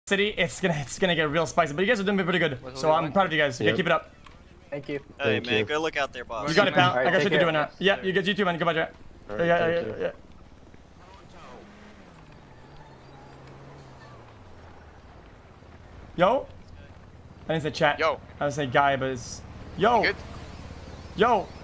city, it's gonna get real spicy. But you guys are doing pretty good, so I'm proud of you guys. You keep it up. Thank you. Hey man, good look out there, boss. You got it, pal. Right, I got shit to care. do now. Yeah, you too, man. Goodbye, Jack. Right, Yeah. Yo? I didn't say chat. Yo. I was saying guy, but it's... Yo! Good? Yo!